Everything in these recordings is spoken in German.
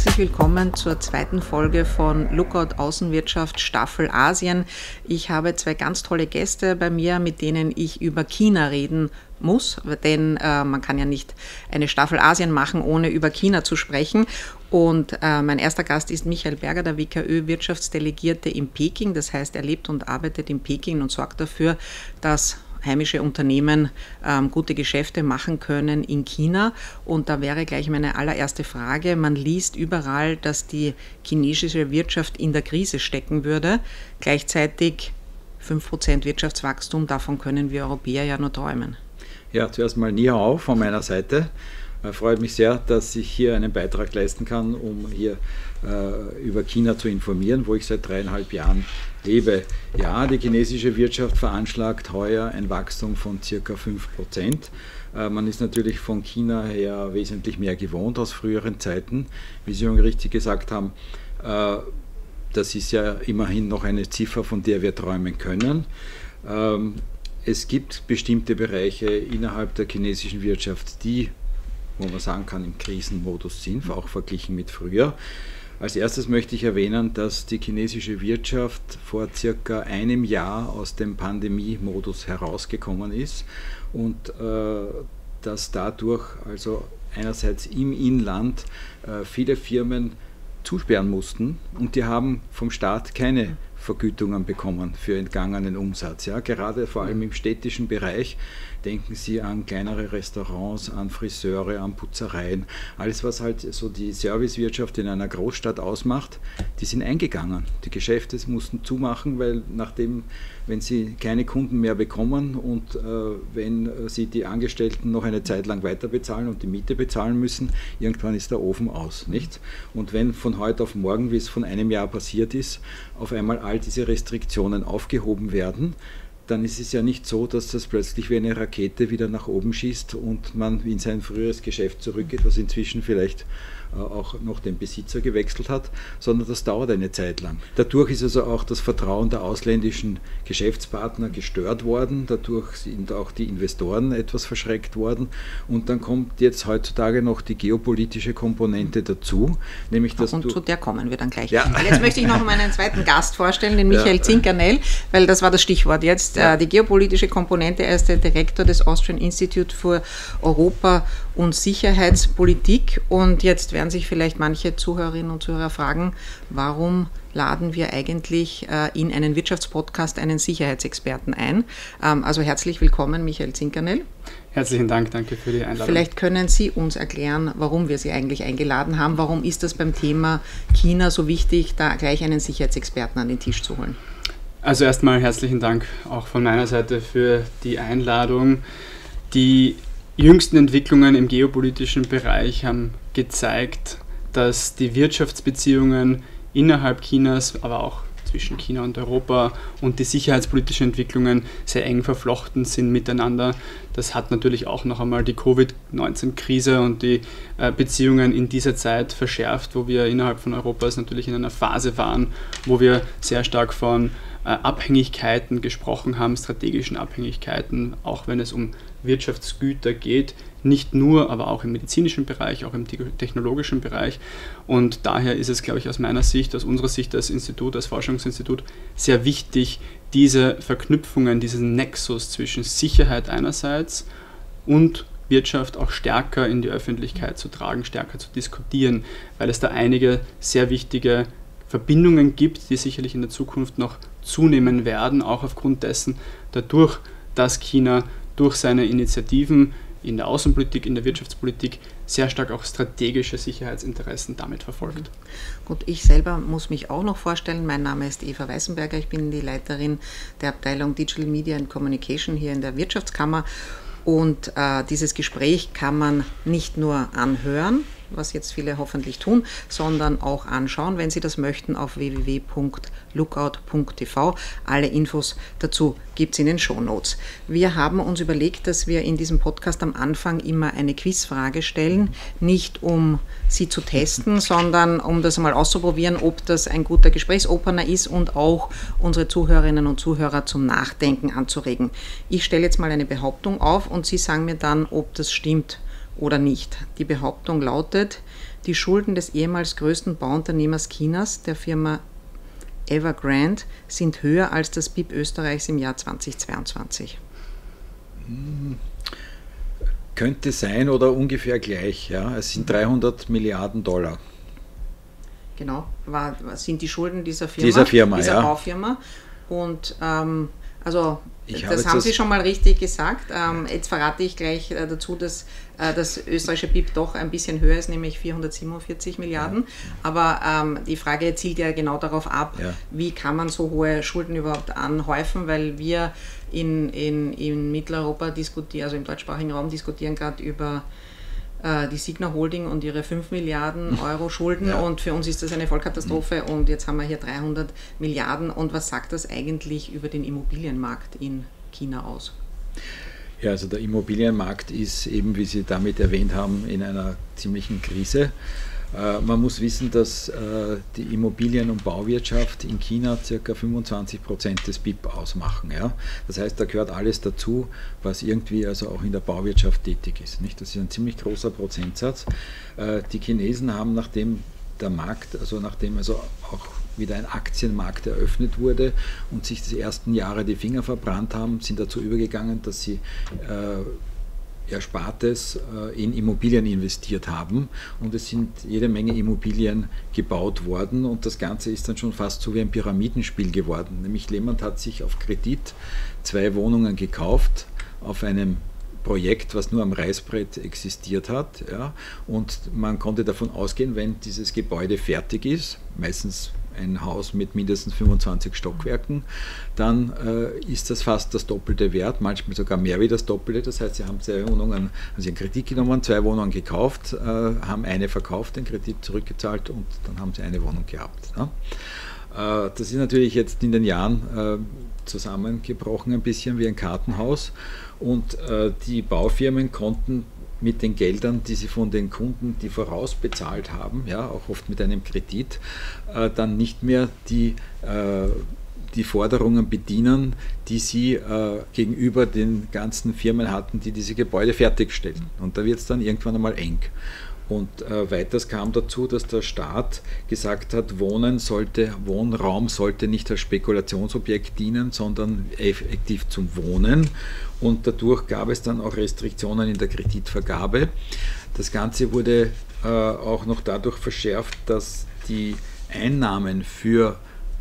Herzlich willkommen zur zweiten Folge von Lookout Außenwirtschaft Staffel Asien. Ich habe zwei ganz tolle Gäste bei mir, mit denen ich über China reden muss, denn man kann ja nicht eine Staffel Asien machen, ohne über China zu sprechen. Und mein erster Gast ist Michael Berger, der WKÖ-Wirtschaftsdelegierte in Peking. Das heißt, er lebt und arbeitet in Peking und sorgt dafür, dass heimische Unternehmen gute Geschäfte machen können in China. Und da wäre gleich meine allererste Frage. Man liest überall, dass die chinesische Wirtschaft in der Krise stecken würde. Gleichzeitig 5% Wirtschaftswachstum, davon können wir Europäer ja nur träumen. Ja, zuerst mal Ni Hao von meiner Seite. Freut mich sehr, dass ich hier einen Beitrag leisten kann, um hier über China zu informieren, wo ich seit 3,5 Jahren lebe. Ja, die chinesische Wirtschaft veranschlagt heuer ein Wachstum von ca. 5%. Man ist natürlich von China her wesentlich mehr gewohnt aus früheren Zeiten. Wie Sie schon richtig gesagt haben, das ist ja immerhin noch eine Ziffer, von der wir träumen können. Es gibt bestimmte Bereiche innerhalb der chinesischen Wirtschaft, die, wo man sagen kann, im Krisenmodus sind, auch verglichen mit früher. Als erstes möchte ich erwähnen, dass die chinesische Wirtschaft vor circa einem Jahr aus dem Pandemie-Modus herausgekommen ist und dass dadurch also einerseits im Inland viele Firmen zusperren mussten und die haben vom Staat keine Vergütungen bekommen für entgangenen Umsatz. Ja, gerade vor allem im städtischen Bereich denken Sie an kleinere Restaurants, an Friseure, an Putzereien. Alles, was halt so die Servicewirtschaft in einer Großstadt ausmacht, die sind eingegangen. Die Geschäfte mussten zumachen, weil wenn sie keine Kunden mehr bekommen und wenn sie die Angestellten noch eine Zeit lang weiter bezahlen und die Miete bezahlen müssen, irgendwann ist der Ofen aus, nicht? Und wenn von heute auf morgen, wie es von einem Jahr passiert ist, auf einmal all diese Restriktionen aufgehoben werden, dann ist es ja nicht so, dass das plötzlich wie eine Rakete wieder nach oben schießt und man in sein früheres Geschäft zurückgeht, was inzwischen vielleicht auch noch den Besitzer gewechselt hat, sondern das dauert eine Zeit lang. Dadurch ist also auch das Vertrauen der ausländischen Geschäftspartner gestört worden, dadurch sind auch die Investoren etwas verschreckt worden und dann kommt jetzt heutzutage noch die geopolitische Komponente dazu, nämlich dass und zu der kommen wir dann gleich. Ja. Jetzt möchte ich noch meinen zweiten Gast vorstellen, den Michael Zinckernel, weil das war das Stichwort jetzt, die geopolitische Komponente. Er ist der Direktor des Austrian Institute für Europa- und Sicherheitspolitik und jetzt werden sich vielleicht manche Zuhörerinnen und Zuhörer fragen, warum laden wir eigentlich in einen Wirtschaftspodcast einen Sicherheitsexperten ein? Also herzlich willkommen, Michael Zinckernel. Herzlichen Dank, danke für die Einladung. Vielleicht können Sie uns erklären, warum wir Sie eigentlich eingeladen haben. Warum ist das beim Thema China so wichtig, da gleich einen Sicherheitsexperten an den Tisch zu holen? Also erstmal herzlichen Dank auch von meiner Seite für die Einladung. Die jüngsten Entwicklungen im geopolitischen Bereich haben gezeigt, dass die Wirtschaftsbeziehungen innerhalb Chinas, aber auch zwischen China und Europa und die sicherheitspolitischen Entwicklungen sehr eng verflochten sind miteinander. Das hat natürlich auch noch einmal die Covid-19-Krise und die Beziehungen in dieser Zeit verschärft, wo wir innerhalb von Europas natürlich in einer Phase waren, wo wir sehr stark von Abhängigkeiten gesprochen haben, strategischen Abhängigkeiten, auch wenn es um Wirtschaftsgüter geht, nicht nur, aber auch im medizinischen Bereich, auch im technologischen Bereich. Und daher ist es, glaube ich, aus meiner Sicht, aus unserer Sicht als Institut, als Forschungsinstitut, sehr wichtig, diese Verknüpfungen, diesen Nexus zwischen Sicherheit einerseits und Wirtschaft auch stärker in die Öffentlichkeit zu tragen, stärker zu diskutieren, weil es da einige sehr wichtige Verbindungen gibt, die sicherlich in der Zukunft noch zunehmen werden, auch aufgrund dessen, dadurch, dass China durch seine Initiativen in der Außenpolitik, in der Wirtschaftspolitik sehr stark auch strategische Sicherheitsinteressen damit verfolgt. Gut, ich selber muss mich auch noch vorstellen. Mein Name ist Eva Weißenberger, ich bin die Leiterin der Abteilung Digital Media and Communication hier in der Wirtschaftskammer. Und dieses Gespräch kann man nicht nur anhören, was jetzt viele hoffentlich tun, sondern auch anschauen, wenn Sie das möchten, auf www.lookout.tv. Alle Infos dazu gibt es in den Shownotes. Wir haben uns überlegt, dass wir in diesem Podcast am Anfang immer eine Quizfrage stellen, nicht um Sie zu testen, sondern um das mal auszuprobieren, ob das ein guter Gesprächsopener ist und auch unsere Zuhörerinnen und Zuhörer zum Nachdenken anzuregen. Ich stelle jetzt mal eine Behauptung auf und Sie sagen mir dann, ob das stimmt oder nicht? Die Behauptung lautet, die Schulden des ehemals größten Bauunternehmers Chinas, der Firma Evergrande, sind höher als das BIP Österreichs im Jahr 2022. Könnte sein oder ungefähr gleich. Ja. Es sind 300 Milliarden Dollar. Genau, sind die Schulden dieser Baufirma. Und also das haben Sie schon mal richtig gesagt. Jetzt verrate ich gleich dazu, dass das österreichische BIP doch ein bisschen höher ist, nämlich 447 Milliarden. Ja. Aber die Frage zielt ja genau darauf ab, wie kann man so hohe Schulden überhaupt anhäufen, weil wir in Mitteleuropa diskutieren, also im deutschsprachigen Raum diskutieren gerade über die Signa Holding und ihre 5 Milliarden Euro Schulden und für uns ist das eine Vollkatastrophe und jetzt haben wir hier 300 Milliarden und was sagt das eigentlich über den Immobilienmarkt in China aus? Ja, also der Immobilienmarkt ist eben, wie Sie damit erwähnt haben, in einer ziemlichen Krise. Man muss wissen, dass die Immobilien- und Bauwirtschaft in China ca. 25% des BIP ausmachen. Ja? Das heißt, da gehört alles dazu, was irgendwie also auch in der Bauwirtschaft tätig ist. Nicht? Das ist ein ziemlich großer Prozentsatz. Die Chinesen haben, nachdem also auch wieder ein Aktienmarkt eröffnet wurde und sich die ersten Jahre die Finger verbrannt haben, sind dazu übergegangen, dass sie Erspartes in Immobilien investiert haben und es sind jede Menge Immobilien gebaut worden und das Ganze ist dann schon fast so wie ein Pyramidenspiel geworden. Nämlich Lehmann hat sich auf Kredit 2 Wohnungen gekauft auf einem Projekt, was nur am Reißbrett existiert hat. Ja, und man konnte davon ausgehen, wenn dieses Gebäude fertig ist, meistens ein Haus mit mindestens 25 Stockwerken, dann ist das fast das doppelte Wert, manchmal sogar mehr wie das doppelte. Das heißt, sie haben 2 Wohnungen, haben sie einen Kredit genommen, 2 Wohnungen gekauft, haben eine verkauft, den Kredit zurückgezahlt und dann haben sie eine Wohnung gehabt. Ja. Das ist natürlich jetzt in den Jahren zusammengebrochen, ein bisschen wie ein Kartenhaus und die Baufirmen konnten mit den Geldern, die sie von den Kunden, die vorausbezahlt haben, ja, auch oft mit einem Kredit, dann nicht mehr die Forderungen bedienen, die sie gegenüber den ganzen Firmen hatten, die diese Gebäude fertigstellen. Und da wird es dann irgendwann einmal eng. Und weiters kam dazu, dass der Staat gesagt hat, Wohnraum sollte nicht als Spekulationsobjekt dienen, sondern effektiv zum Wohnen. Und dadurch gab es dann auch Restriktionen in der Kreditvergabe. Das Ganze wurde auch noch dadurch verschärft, dass die Einnahmen für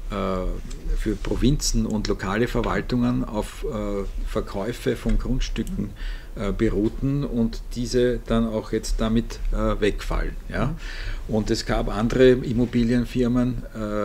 Provinzen und lokale Verwaltungen auf Verkäufe von Grundstücken beruhten und diese dann auch jetzt damit wegfallen. Ja? Und es gab andere Immobilienfirmen,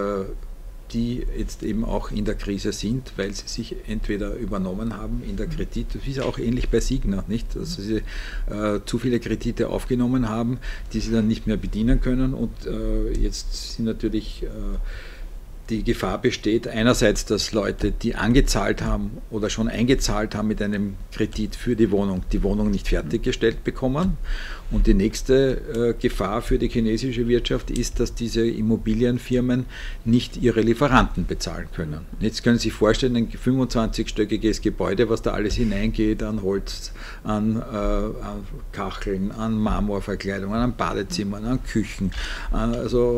die jetzt eben auch in der Krise sind, weil sie sich entweder übernommen haben in der Kredit, das ist auch ähnlich bei Signa, nicht? Dass sie zu viele Kredite aufgenommen haben, die sie dann nicht mehr bedienen können und jetzt sind natürlich die Gefahr besteht einerseits, dass Leute, die angezahlt haben oder schon eingezahlt haben mit einem Kredit für die Wohnung nicht fertiggestellt bekommen. Und die nächste Gefahr für die chinesische Wirtschaft ist, dass diese Immobilienfirmen nicht ihre Lieferanten bezahlen können. Jetzt können Sie sich vorstellen, ein 25-stöckiges Gebäude, was da alles hineingeht, an Holz, an Kacheln, an Marmorverkleidungen, an Badezimmern, an Küchen, an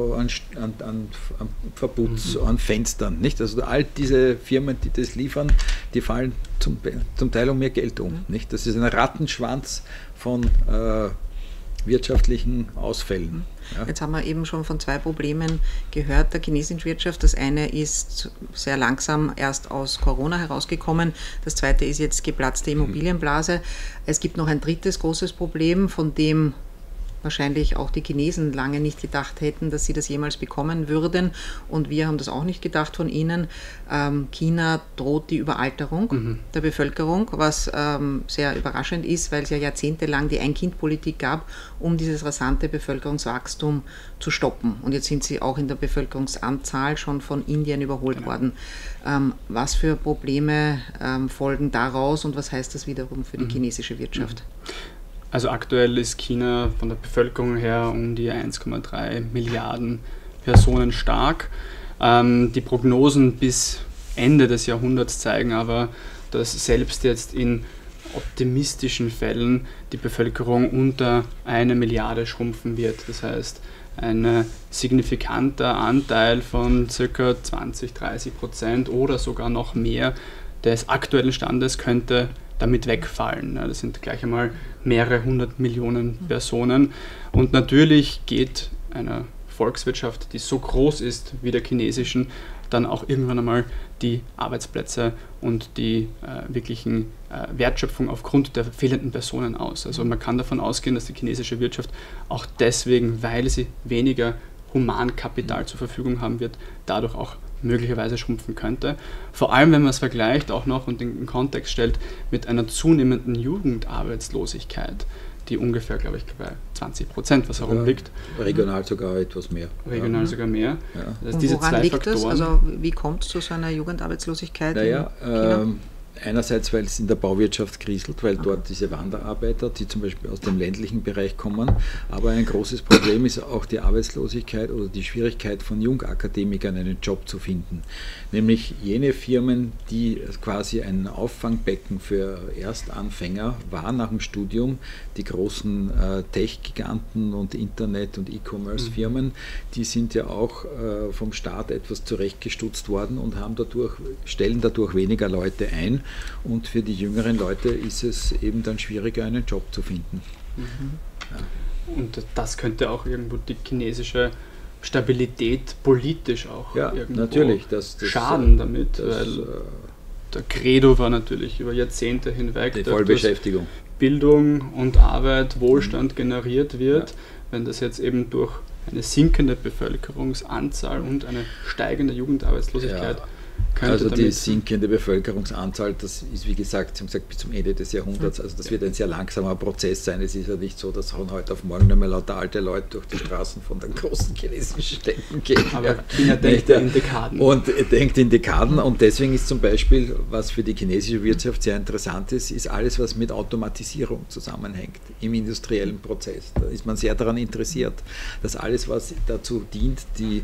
Verputz, an Fenstern. Nicht? Also all diese Firmen, die das liefern, die fallen zum Teil um ihr Geld um. Nicht? Das ist ein Rattenschwanz von wirtschaftlichen Ausfällen. Ja. Jetzt haben wir eben schon von 2 Problemen gehört der chinesischen Wirtschaft. Das eine ist sehr langsam erst aus Corona herausgekommen. Das zweite ist jetzt geplatzte Immobilienblase. Es gibt noch ein drittes großes Problem, von dem wahrscheinlich auch die Chinesen lange nicht gedacht hätten, dass sie das jemals bekommen würden. Und wir haben das auch nicht gedacht von ihnen. China droht die Überalterung der Bevölkerung, was sehr überraschend ist, weil es ja jahrzehntelang die Ein-Kind-Politik gab, um dieses rasante Bevölkerungswachstum zu stoppen. Und jetzt sind sie auch in der Bevölkerungsanzahl schon von Indien überholt worden. Was für Probleme folgen daraus und was heißt das wiederum für die chinesische Wirtschaft? Also aktuell ist China von der Bevölkerung her um die 1,3 Milliarden Personen stark. Die Prognosen bis Ende des Jahrhunderts zeigen aber, dass selbst jetzt in optimistischen Fällen die Bevölkerung unter 1 Milliarde schrumpfen wird. Das heißt, ein signifikanter Anteil von ca. 20-30% oder sogar noch mehr des aktuellen Standes könnte damit wegfallen. Das sind gleich einmal mehrere 100 Millionen Personen. Und natürlich geht einer Volkswirtschaft, die so groß ist wie der chinesischen, dann auch irgendwann einmal die Arbeitsplätze und die wirklichen Wertschöpfung aufgrund der fehlenden Personen aus. Also man kann davon ausgehen, dass die chinesische Wirtschaft auch deswegen, weil sie weniger Humankapital zur Verfügung haben wird, dadurch auch möglicherweise schrumpfen könnte. Vor allem, wenn man es vergleicht auch noch und in den Kontext stellt mit einer zunehmenden Jugendarbeitslosigkeit, die ungefähr, glaube ich, bei 20%, was herumliegt. Regional sogar etwas mehr. Regional sogar mehr. Ja. Das und diese woran zwei liegt Faktoren, das? Also wie kommt es zu so einer Jugendarbeitslosigkeit in China? Einerseits, weil es in der Bauwirtschaft kriselt, weil dort diese Wanderarbeiter, die zum Beispiel aus dem ländlichen Bereich kommen, aber ein großes Problem ist auch die Arbeitslosigkeit oder die Schwierigkeit von Jungakademikern einen Job zu finden. Nämlich jene Firmen, die quasi ein Auffangbecken für Erstanfänger waren nach dem Studium, die großen Tech-Giganten und Internet- und E-Commerce-Firmen, die sind ja auch vom Staat etwas zurechtgestutzt worden und stellen dadurch weniger Leute ein. Und für die jüngeren Leute ist es eben dann schwieriger, einen Job zu finden. Ja. Und das könnte auch irgendwo die chinesische Stabilität politisch auch irgendwo natürlich, schaden damit, weil der Credo war natürlich über Jahrzehnte hinweg, die Vollbeschäftigung. Bildung und Arbeit, Wohlstand generiert wird. Wenn das jetzt eben durch eine sinkende Bevölkerungsanzahl und eine steigende Jugendarbeitslosigkeit also die sinkende Bevölkerungsanzahl, das ist wie gesagt, Sie haben gesagt, bis zum Ende des Jahrhunderts, also das wird ein sehr langsamer Prozess sein. Es ist ja nicht so, dass von heute auf morgen nicht mehr lauter alte Leute durch die Straßen von den großen chinesischen Städten gehen. Aber China denkt in Dekaden. Und denkt in Dekaden und deswegen ist zum Beispiel, was für die chinesische Wirtschaft sehr interessant ist alles, was mit Automatisierung zusammenhängt im industriellen Prozess. Da ist man sehr daran interessiert, dass alles, was dazu dient, die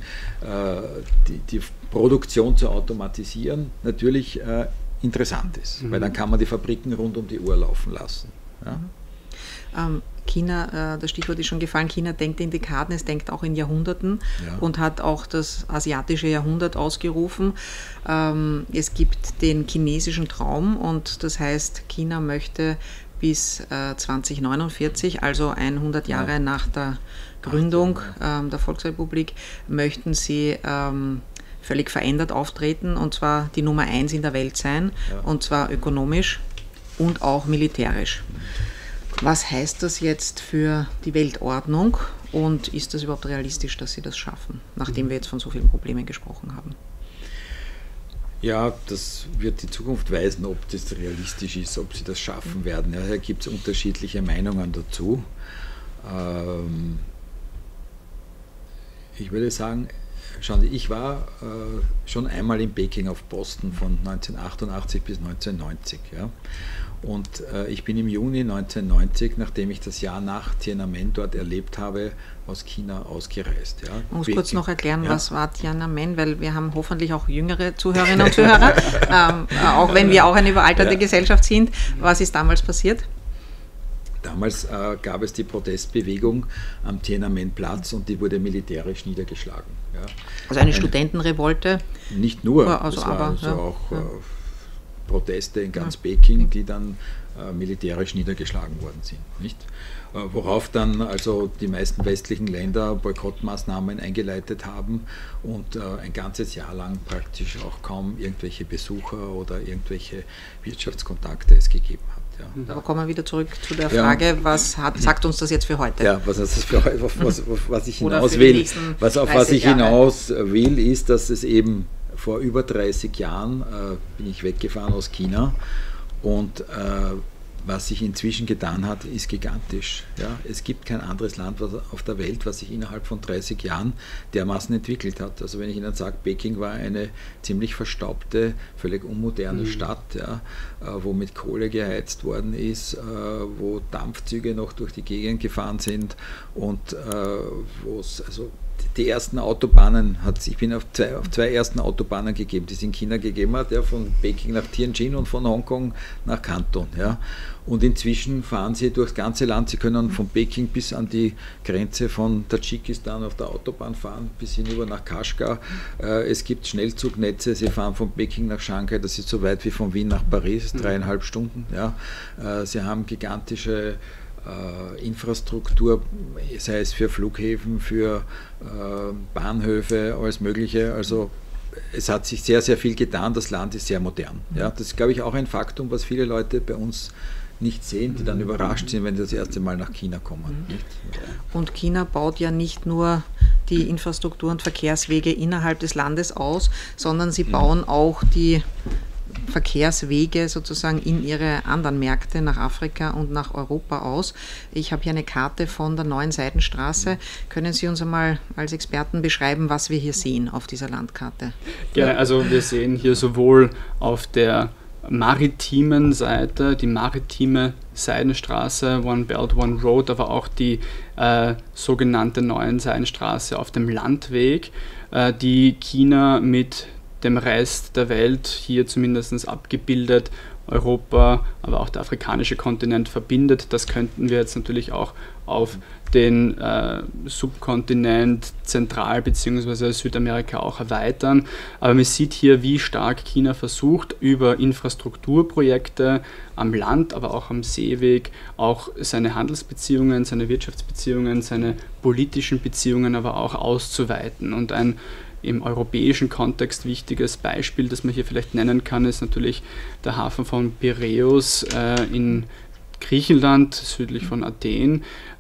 Produktion zu automatisieren, natürlich interessant ist, weil dann kann man die Fabriken rund um die Uhr laufen lassen. Ja? China, das Stichwort ist schon gefallen, China denkt in Dekaden, es denkt auch in Jahrhunderten und hat auch das asiatische Jahrhundert ausgerufen. Es gibt den chinesischen Traum und das heißt, China möchte bis 2049, also 100 Jahre nach der Gründung der Volksrepublik, möchten sie völlig verändert auftreten und zwar die Nummer 1 in der Welt sein und zwar ökonomisch und auch militärisch. Was heißt das jetzt für die Weltordnung und ist das überhaupt realistisch, dass sie das schaffen, nachdem wir jetzt von so vielen Problemen gesprochen haben? Ja, das wird die Zukunft weisen, ob das realistisch ist, ob sie das schaffen werden. Ja, da gibt es unterschiedliche Meinungen dazu. Ich würde sagen, schauen Sie, ich war schon einmal in Peking auf Posten von 1988 bis 1990. Ja? Und ich bin im Juni 1990, nachdem ich das Jahr nach Tiananmen dort erlebt habe, aus China ausgereist. Ja. Ich muss kurz noch erklären, was war Tiananmen, weil wir haben hoffentlich auch jüngere Zuhörerinnen und Zuhörer, auch wenn wir auch eine überalterte Gesellschaft sind. Was ist damals passiert? Damals gab es die Protestbewegung am Tiananmen-Platz und die wurde militärisch niedergeschlagen. Ja. Also eine Studentenrevolte? Nicht nur, also es waren auch Proteste in ganz Peking, die dann militärisch niedergeschlagen worden sind. Nicht? Worauf dann also die meisten westlichen Länder Boykottmaßnahmen eingeleitet haben und ein ganzes Jahr lang praktisch auch kaum irgendwelche Besucher oder irgendwelche Wirtschaftskontakte es gegeben hat. Ja. Aber kommen wir wieder zurück zu der Frage, was sagt uns das jetzt für heute? Ja, was ist das für heute, was ich hinaus will, auf was ich hinaus will, ist, dass es eben vor über 30 Jahren bin ich weggefahren aus China und was sich inzwischen getan hat, ist gigantisch. Ja? Es gibt kein anderes Land auf der Welt, was sich innerhalb von 30 Jahren dermaßen entwickelt hat. Also wenn ich Ihnen sage, Peking war eine ziemlich verstaubte, völlig unmoderne Stadt, ja, wo mit Kohle geheizt worden ist, wo Dampfzüge noch durch die Gegend gefahren sind und wo es also die ersten Autobahnen ich bin auf zwei ersten Autobahnen gegeben, die es in China gegeben hat, ja, von Peking nach Tianjin und von Hongkong nach Kanton. Ja. Und inzwischen fahren sie durchs ganze Land. Sie können von Peking bis an die Grenze von Tadschikistan auf der Autobahn fahren, bis hinüber nach Kaschgar. Es gibt Schnellzugnetze. Sie fahren von Peking nach Shanghai, das ist so weit wie von Wien nach Paris, 3,5 Stunden. Ja. Sie haben gigantische Infrastruktur, sei es für Flughäfen, für Bahnhöfe, alles Mögliche. Also es hat sich sehr, sehr viel getan. Das Land ist sehr modern. Ja, das ist, glaube ich, auch ein Faktum, was viele Leute bei uns nicht sehen, die dann überrascht sind, wenn sie das erste Mal nach China kommen. Und China baut ja nicht nur die Infrastruktur und Verkehrswege innerhalb des Landes aus, sondern sie bauen auch die Verkehrswege sozusagen in ihre anderen Märkte nach Afrika und nach Europa aus. Ich habe hier eine Karte von der neuen Seidenstraße. Können Sie uns einmal als Experten beschreiben, was wir hier sehen auf dieser Landkarte? Gerne, also wir sehen hier sowohl auf der maritimen Seite, die maritime Seidenstraße, One Belt, One Road, aber auch die sogenannte neuen Seidenstraße auf dem Landweg, die China mit dem Rest der Welt, hier zumindest abgebildet, Europa, aber auch der afrikanische Kontinent verbindet. Das könnten wir jetzt natürlich auch auf den Subkontinent Zentral- bzw. Südamerika auch erweitern. Aber man sieht hier, wie stark China versucht, über Infrastrukturprojekte am Land, aber auch am Seeweg, auch seine Handelsbeziehungen, seine Wirtschaftsbeziehungen, seine politischen Beziehungen aber auch auszuweiten. Und ein im europäischen Kontext wichtiges Beispiel, das man hier vielleicht nennen kann, ist natürlich der Hafen von Piräus in Griechenland, südlich von Athen,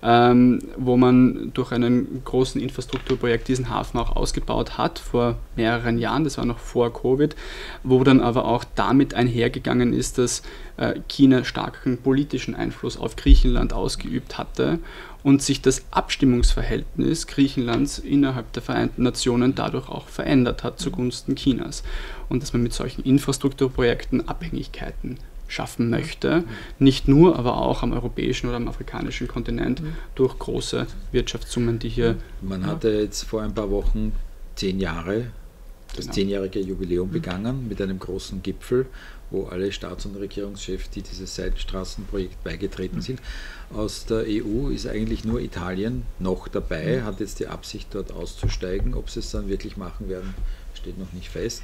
wo man durch einen großen Infrastrukturprojekt diesen Hafen auch ausgebaut hat vor mehreren Jahren, das war noch vor Covid, wo dann aber auch damit einhergegangen ist, dass China starken politischen Einfluss auf Griechenland ausgeübt hatte und sich das Abstimmungsverhältnis Griechenlands innerhalb der Vereinten Nationen dadurch auch verändert hat zugunsten Chinas. Und dass man mit solchen Infrastrukturprojekten Abhängigkeiten schaffen möchte, nicht nur, aber auch am europäischen oder am afrikanischen Kontinent durch große Wirtschaftssummen, die hier... Man hatte jetzt vor ein paar Wochen 10 Jahre, das 10-jährige Jubiläum begangen mit einem großen Gipfel, wo alle Staats- und Regierungschefs, die dieses Seidenstraßenprojekt beigetreten sind. Aus der EU ist eigentlich nur Italien noch dabei, hat jetzt die Absicht, dort auszusteigen. Ob sie es dann wirklich machen werden, steht noch nicht fest.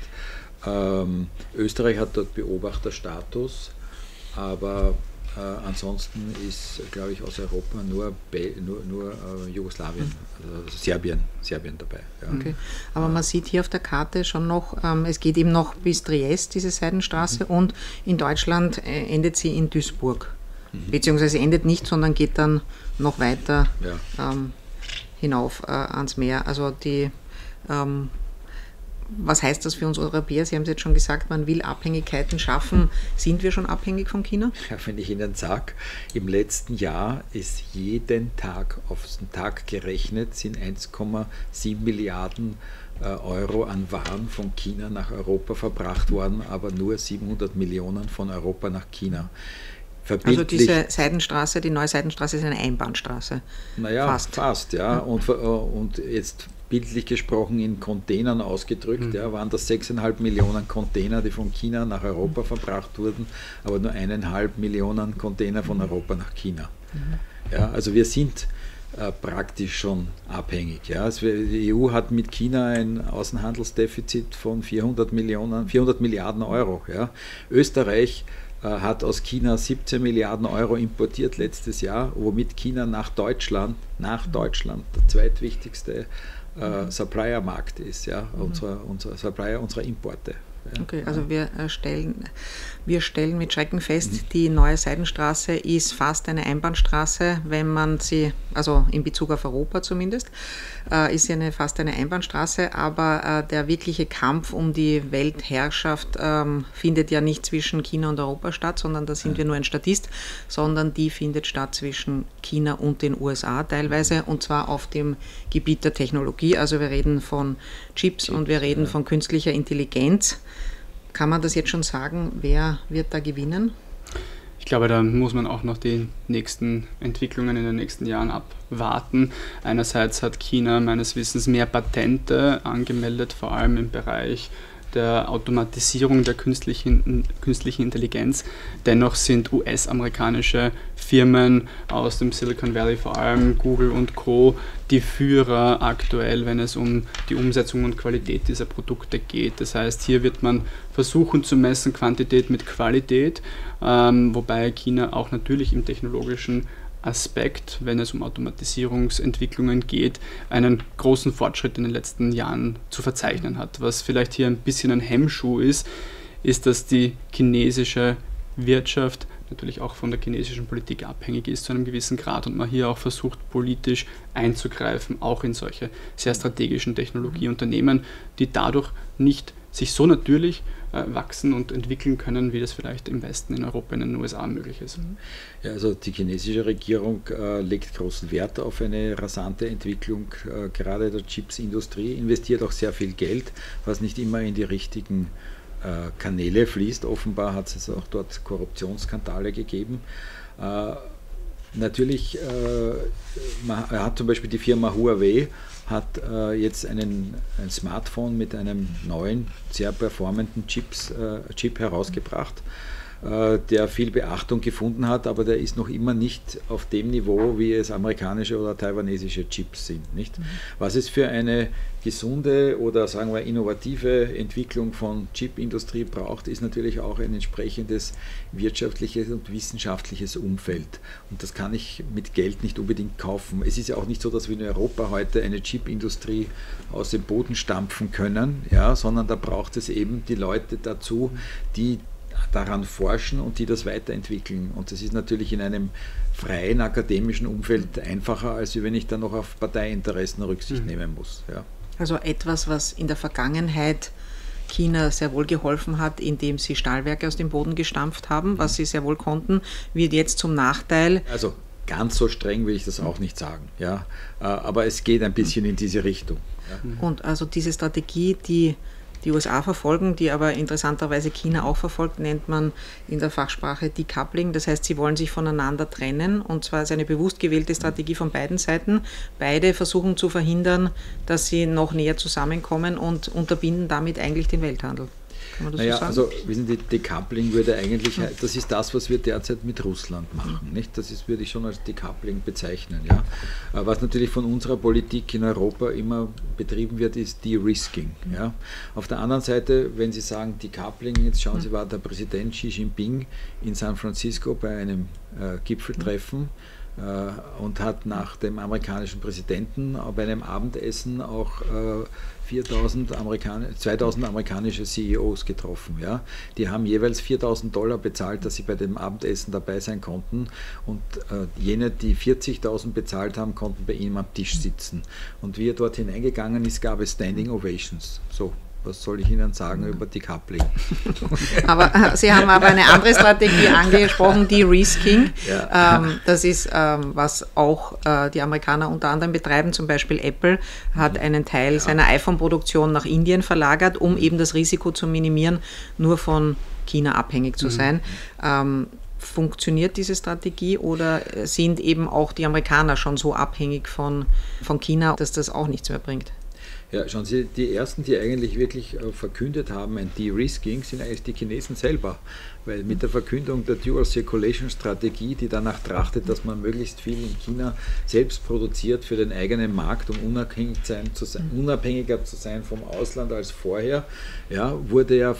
Österreich hat dort Beobachterstatus, aber ansonsten ist, glaube ich, aus Europa nur Jugoslawien, also Serbien dabei. Ja. Okay. Aber man sieht hier auf der Karte schon noch, es geht eben noch bis Triest, diese Seidenstraße, und in Deutschland endet sie in Duisburg. Beziehungsweise endet nicht, sondern geht dann noch weiter hinauf ans Meer. Also die... was heißt das für uns Europäer? Sie haben es jetzt schon gesagt, man will Abhängigkeiten schaffen. Sind wir schon abhängig von China? Ja, wenn ich Ihnen sage, im letzten Jahr ist jeden Tag auf den Tag gerechnet, sind 1,7 Milliarden Euro an Waren von China nach Europa verbracht worden, aber nur 700 Millionen von Europa nach China. Also diese Seidenstraße, die neue Seidenstraße ist eine Einbahnstraße. Naja, fast ja. Und jetzt bildlich gesprochen in Containern ausgedrückt, waren das 6,5 Millionen Container, die von China nach Europa verbracht wurden, aber nur 1,5 Millionen Container von Europa nach China. Ja, also wir sind praktisch schon abhängig. Ja. Also die EU hat mit China ein Außenhandelsdefizit von 400 Milliarden Euro. Ja. Österreich hat aus China 17 Milliarden Euro importiert letztes Jahr, womit China nach Deutschland der zweitwichtigste Supplier-Markt ist, ja, unser Supplier unserer Importe. Ja. Okay, also wir stellen mit Schrecken fest, die neue Seidenstraße ist fast eine Einbahnstraße, wenn man sie, also in Bezug auf Europa zumindest, ist sie fast eine Einbahnstraße, aber der wirkliche Kampf um die Weltherrschaft findet ja nicht zwischen China und Europa statt, sondern da sind wir nur ein Statist, sondern die findet statt zwischen China und den USA teilweise, und zwar auf dem Gebiet der Technologie. Also wir reden von Chips und wir reden von künstlicher Intelligenz. Kann man das jetzt schon sagen, wer wird da gewinnen? Ich glaube, da muss man auch noch die nächsten Entwicklungen in den nächsten Jahren abwarten. Einerseits hat China meines Wissens mehr Patente angemeldet, vor allem im Bereich der Automatisierung der künstlichen Intelligenz. Dennoch sind US-amerikanische Firmen aus dem Silicon Valley, vor allem Google und Co., die Führer aktuell, wenn es um die Umsetzung und Qualität dieser Produkte geht. Das heißt, hier wird man versuchen zu messen Quantität mit Qualität, wobei China auch natürlich im technologischen Aspekt, wenn es um Automatisierungsentwicklungen geht, einen großen Fortschritt in den letzten Jahren zu verzeichnen hat. Was vielleicht hier ein bisschen ein Hemmschuh ist, dass die chinesische Wirtschaft natürlich auch von der chinesischen Politik abhängig ist zu einem gewissen Grad und man hier auch versucht, politisch einzugreifen, auch in solche sehr strategischen Technologieunternehmen, die dadurch nicht sich so natürlich wachsen und entwickeln können, wie das vielleicht im Westen, in Europa, in den USA möglich ist. Ja, also die chinesische Regierung legt großen Wert auf eine rasante Entwicklung, gerade der Chipsindustrie, investiert auch sehr viel Geld, was nicht immer in die richtigen Kanäle fließt. Offenbar hat es auch dort Korruptionsskandale gegeben. Natürlich, hat zum Beispiel die Firma Huawei hat jetzt ein Smartphone mit einem neuen, sehr performenten Chip herausgebracht, der viel Beachtung gefunden hat, aber der ist noch immer nicht auf dem Niveau, wie es amerikanische oder taiwanesische Chips sind. Nicht? Was es für eine gesunde oder sagen wir innovative Entwicklung von Chipindustrie braucht, ist natürlich auch ein entsprechendes wirtschaftliches und wissenschaftliches Umfeld. Und das kann ich mit Geld nicht unbedingt kaufen. Es ist ja auch nicht so, dass wir in Europa heute eine Chipindustrie aus dem Boden stampfen können, ja, sondern da braucht es eben die Leute dazu, die daran forschen und die das weiterentwickeln. Und das ist natürlich in einem freien akademischen Umfeld einfacher, als wenn ich dann noch auf Parteiinteressen Rücksicht nehmen muss. Ja. Also etwas, was in der Vergangenheit China sehr wohl geholfen hat, indem sie Stahlwerke aus dem Boden gestampft haben, was sie sehr wohl konnten, wird jetzt zum Nachteil. Also ganz so streng will ich das auch nicht sagen, ja. Aber es geht ein bisschen in diese Richtung. Ja. Und also diese Strategie, die die USA verfolgen, die aber interessanterweise China auch verfolgt, nennt man in der Fachsprache Decoupling. Das heißt, sie wollen sich voneinander trennen und zwar ist eine bewusst gewählte Strategie von beiden Seiten. Beide versuchen zu verhindern, dass sie noch näher zusammenkommen und unterbinden damit eigentlich den Welthandel. Kann man das so sagen? Also wissen Sie, Decoupling würde eigentlich, das ist das, was wir derzeit mit Russland machen. Nicht? Das ist, würde ich schon als Decoupling bezeichnen. Ja? Was natürlich von unserer Politik in Europa immer betrieben wird, ist De-Risking. Ja? Auf der anderen Seite, wenn Sie sagen Decoupling, jetzt schauen Sie, war der Präsident Xi Jinping in San Francisco bei einem Gipfeltreffen und hat nach dem amerikanischen Präsidenten bei einem Abendessen auch 2000 amerikanische CEOs getroffen. Ja? Die haben jeweils $4.000 bezahlt, dass sie bei dem Abendessen dabei sein konnten und jene, die 40.000 bezahlt haben, konnten bei ihm am Tisch sitzen. Und wie er dort hineingegangen ist, gab es Standing Ovations. So. Was soll ich Ihnen sagen über Decoupling? Aber Sie haben aber eine andere Strategie angesprochen, De-Risking. Ja. Das ist, was auch die Amerikaner unter anderem betreiben. Zum Beispiel Apple hat einen Teil seiner iPhone-Produktion nach Indien verlagert, um eben das Risiko zu minimieren, nur von China abhängig zu sein. Funktioniert diese Strategie oder sind eben auch die Amerikaner schon so abhängig von China, dass das auch nichts mehr bringt? Ja, schauen Sie, die ersten, die eigentlich wirklich verkündet haben, ein De-Risking, sind eigentlich die Chinesen selber. Weil mit der Verkündung der Dual-Circulation-Strategie, die danach trachtet, dass man möglichst viel in China selbst produziert für den eigenen Markt, um unabhängiger zu sein vom Ausland als vorher, ja, wurde ja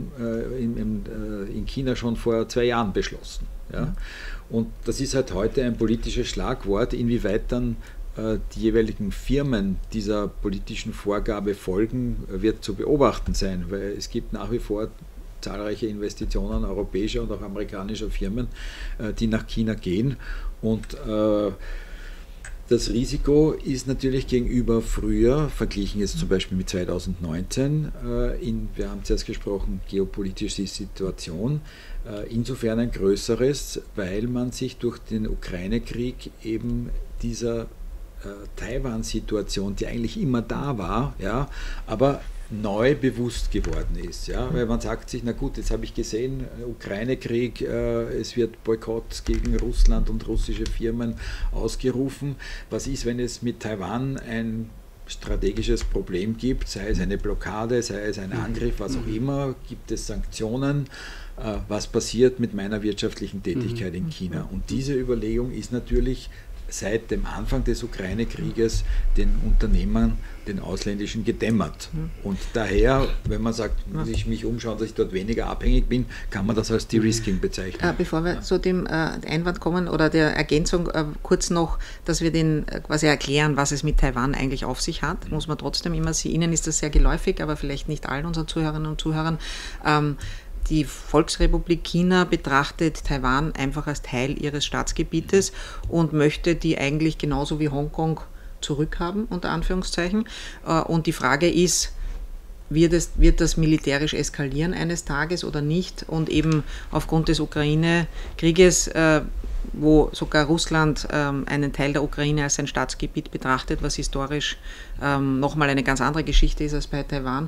in China schon vor 2 Jahren beschlossen. Ja. Und das ist halt heute ein politisches Schlagwort, inwieweit dann die jeweiligen Firmen dieser politischen Vorgabe folgen, wird zu beobachten sein, weil es gibt nach wie vor zahlreiche Investitionen europäischer und auch amerikanischer Firmen, die nach China gehen und das Risiko ist natürlich gegenüber früher, verglichen jetzt zum Beispiel mit 2019, wir haben zuerst gesprochen, geopolitische Situation, insofern ein größeres, weil man sich durch den Ukraine-Krieg eben dieser Taiwan-Situation, die eigentlich immer da war, ja, aber neu bewusst geworden ist. Ja? Weil man sagt sich, na gut, jetzt habe ich gesehen, Ukraine-Krieg, es wird Boykott gegen Russland und russische Firmen ausgerufen. Was ist, wenn es mit Taiwan ein strategisches Problem gibt, sei es eine Blockade, sei es ein Angriff, was auch immer, gibt es Sanktionen, was passiert mit meiner wirtschaftlichen Tätigkeit in China? Und diese Überlegung ist natürlich seit dem Anfang des Ukraine-Krieges den Unternehmern, den ausländischen, gedämmert. Und daher, wenn man sagt, muss ich mich umschauen, dass ich dort weniger abhängig bin, kann man das als De-Risking bezeichnen. Bevor wir zu dem Einwand kommen oder der Ergänzung, kurz noch, dass wir den quasi erklären, was es mit Taiwan eigentlich auf sich hat, muss man trotzdem immer sehen. Ihnen ist das sehr geläufig, aber vielleicht nicht allen unseren Zuhörerinnen und Zuhörern. Die Volksrepublik China betrachtet Taiwan einfach als Teil ihres Staatsgebietes und möchte die eigentlich genauso wie Hongkong zurückhaben, unter Anführungszeichen. Und die Frage ist, wird das militärisch eskalieren eines Tages oder nicht? Und eben aufgrund des Ukraine-Krieges, wo sogar Russland einen Teil der Ukraine als sein Staatsgebiet betrachtet, was historisch nochmal eine ganz andere Geschichte ist als bei Taiwan,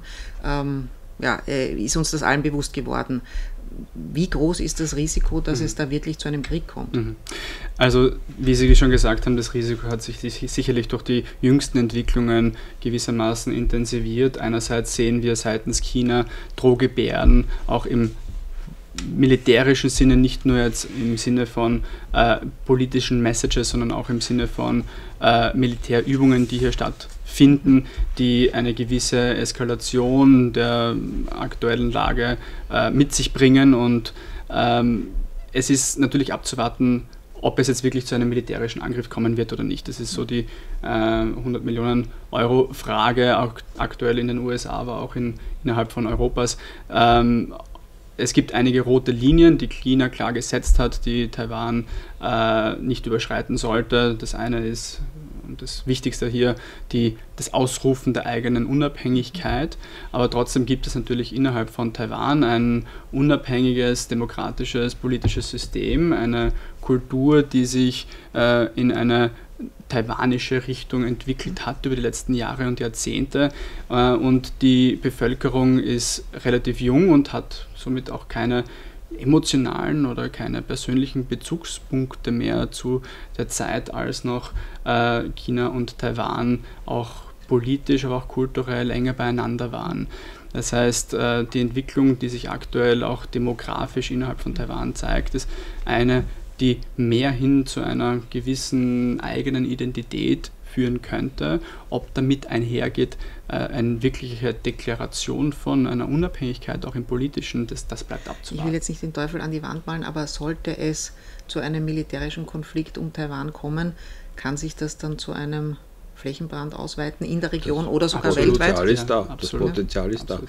ist uns das allen bewusst geworden. Wie groß ist das Risiko, dass es da wirklich zu einem Krieg kommt? Also, wie Sie schon gesagt haben, das Risiko hat sich sicherlich durch die jüngsten Entwicklungen gewissermaßen intensiviert. Einerseits sehen wir seitens China Drohgebärden, auch im militärischen Sinne, nicht nur jetzt im Sinne von politischen Messages, sondern auch im Sinne von Militärübungen, die hier stattfinden, die eine gewisse Eskalation der aktuellen Lage mit sich bringen. Und es ist natürlich abzuwarten, ob es jetzt wirklich zu einem militärischen Angriff kommen wird oder nicht. Das ist so die 100 Millionen Euro Frage, auch aktuell in den USA, aber auch innerhalb von Europas. Es gibt einige rote Linien, die China klar gesetzt hat, die Taiwan nicht überschreiten sollte. Das eine ist, und das Wichtigste hier, das Ausrufen der eigenen Unabhängigkeit. Aber trotzdem gibt es natürlich innerhalb von Taiwan ein unabhängiges, demokratisches, politisches System, eine Kultur, die sich in eine taiwanische Richtung entwickelt hat über die letzten Jahre und Jahrzehnte, und die Bevölkerung ist relativ jung und hat somit auch keine emotionalen oder keine persönlichen Bezugspunkte mehr zu der Zeit, als noch China und Taiwan auch politisch, aber auch kulturell enger beieinander waren. Das heißt, die Entwicklung, die sich aktuell auch demografisch innerhalb von Taiwan zeigt, ist eine, die mehr hin zu einer gewissen eigenen Identität führen könnte. Ob damit einhergeht, eine wirkliche Deklaration von einer Unabhängigkeit auch im Politischen, das bleibt abzuwarten. Ich will jetzt nicht den Teufel an die Wand malen, aber sollte es zu einem militärischen Konflikt um Taiwan kommen, kann sich das dann zu einem Flächenbrand ausweiten in der Region oder sogar weltweit? Das Potenzial ist da.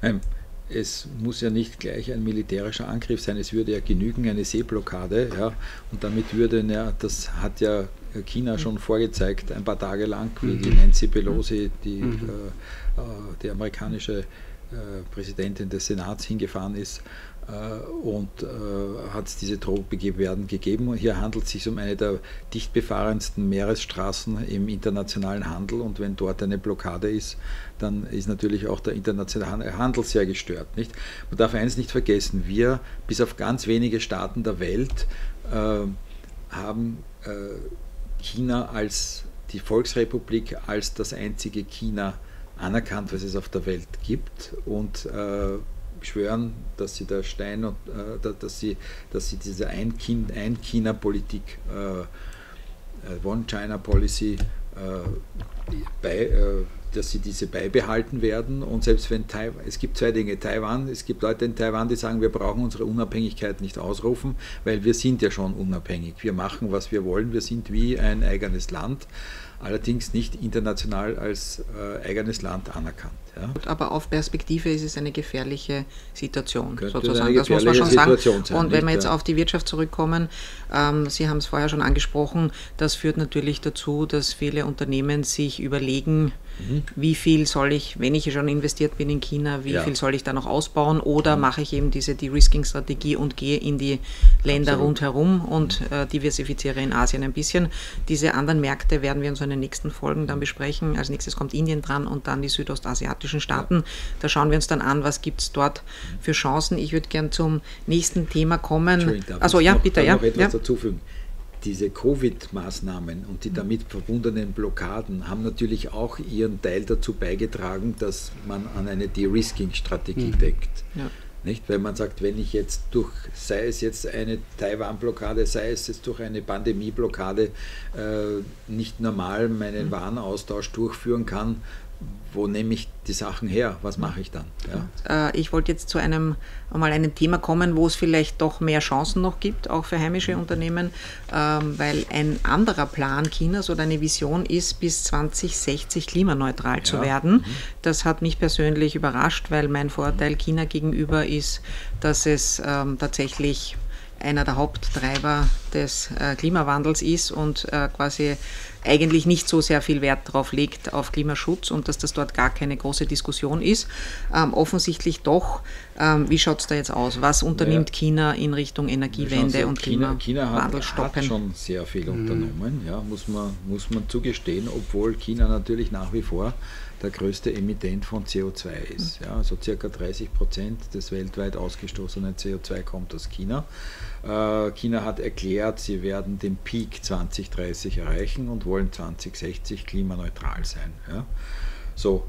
Es muss ja nicht gleich ein militärischer Angriff sein, es würde ja genügen, eine Seeblockade, ja, und damit würde, das hat ja China schon vorgezeigt, ein paar Tage lang, wie die Nancy Pelosi, die amerikanische Präsidentin des Senats, hingefahren ist und hat es diese Drohbegeberden gegeben. Und hier handelt es sich um eine der dicht befahrensten Meeresstraßen im internationalen Handel, und wenn dort eine Blockade ist, dann ist natürlich auch der internationale Handel sehr gestört. Nicht? Man darf eins nicht vergessen, wir, bis auf ganz wenige Staaten der Welt, haben China als die Volksrepublik als das einzige China anerkannt, was es auf der Welt gibt, und schwören, dass sie der Stein und dass sie diese Ein-China-Politik, One-China-Policy, dass sie diese beibehalten werden. Und selbst wenn es gibt zwei Dinge, es gibt Leute in Taiwan, die sagen, wir brauchen unsere Unabhängigkeit nicht ausrufen, weil wir sind ja schon unabhängig. Wir machen, was wir wollen, wir sind wie ein eigenes Land, allerdings nicht international als eigenes Land anerkannt. Ja. Aber auf Perspektive ist es eine gefährliche Situation, Könnte sozusagen. Eine das muss man schon sagen. Sein, und wenn wir jetzt auf die Wirtschaft zurückkommen, Sie haben es vorher schon angesprochen, das führt natürlich dazu, dass viele Unternehmen sich überlegen, wie viel soll ich, wenn ich schon investiert bin in China, wie viel soll ich da noch ausbauen, oder mache ich eben diese De-Risking-Strategie und gehe in die Länder rundherum und diversifiziere in Asien ein bisschen. Diese anderen Märkte werden wir uns in den nächsten Folgen dann besprechen. Als nächstes kommt Indien dran und dann die südostasiatischen Staaten. Da schauen wir uns dann an, was gibt es dort für Chancen. Ich würde gern zum nächsten Thema kommen. Also ja, bitte. Noch etwas dazufügen. Diese Covid-Maßnahmen und die damit verbundenen Blockaden haben natürlich auch ihren Teil dazu beigetragen, dass man an eine De-Risking-Strategie denkt. Ja. Nicht? Weil man sagt, wenn ich jetzt sei es jetzt eine Taiwan-Blockade, sei es jetzt durch eine Pandemie-Blockade, nicht normal meinen Warenaustausch durchführen kann, wo nehme ich die Sachen her? Was mache ich dann? Ja. Ich wollte jetzt zu einem Thema kommen, wo es vielleicht doch mehr Chancen noch gibt, auch für heimische Unternehmen, weil ein anderer Plan Chinas oder eine Vision ist, bis 2060 klimaneutral zu werden. Das hat mich persönlich überrascht, weil mein Vorteil China gegenüber ist, dass es tatsächlich einer der Haupttreiber des Klimawandels ist und quasi eigentlich nicht so sehr viel Wert darauf legt, auf Klimaschutz und dass das dort gar keine große Diskussion ist. Offensichtlich doch. Wie schaut es da jetzt aus? Was unternimmt China in Richtung Energiewende und Klimawandel stoppen? China hat schon sehr viel unternommen, ja, muss man zugestehen, obwohl China natürlich nach wie vor der größte Emittent von CO2 ist. Ja, also ca. 30% des weltweit ausgestoßenen CO2 kommt aus China. China hat erklärt, sie werden den Peak 2030 erreichen und wollen 2060 klimaneutral sein. Ja. So,